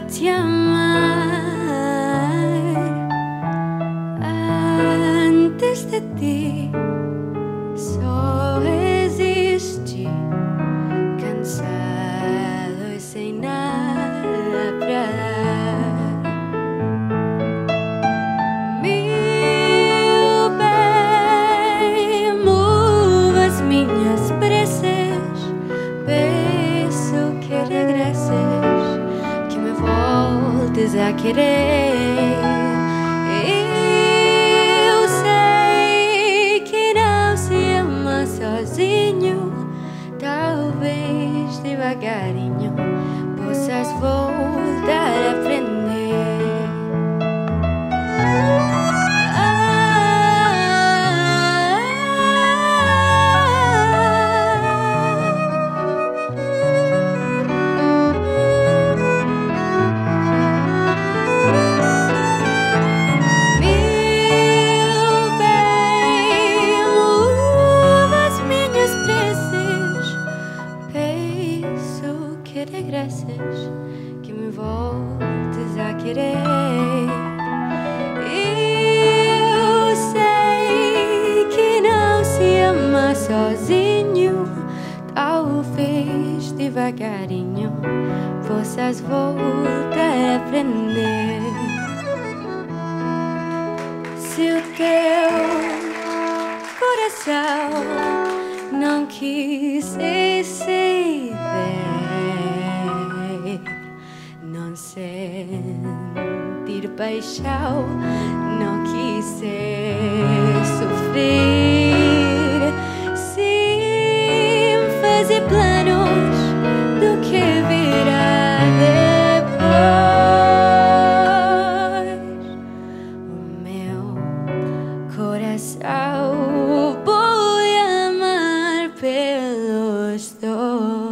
te amar. Antes de ti só existi, cansado e sem nada pra dar. Meu bem, move as minhas preces, peço que regresses, que me voltes a querer. Eu sei que não se ama sozinho, talvez devagarinho possas voltar a aprender. Que me voltes a querer. Eu sei que não se ama sozinho, talvez devagarinho possas voltar a aprender. Se o teu coração não quis ceder, não sentir paixão, não quis sofrer, sem fazer planos do que virá depois. O meu coração vou amar pelos dois.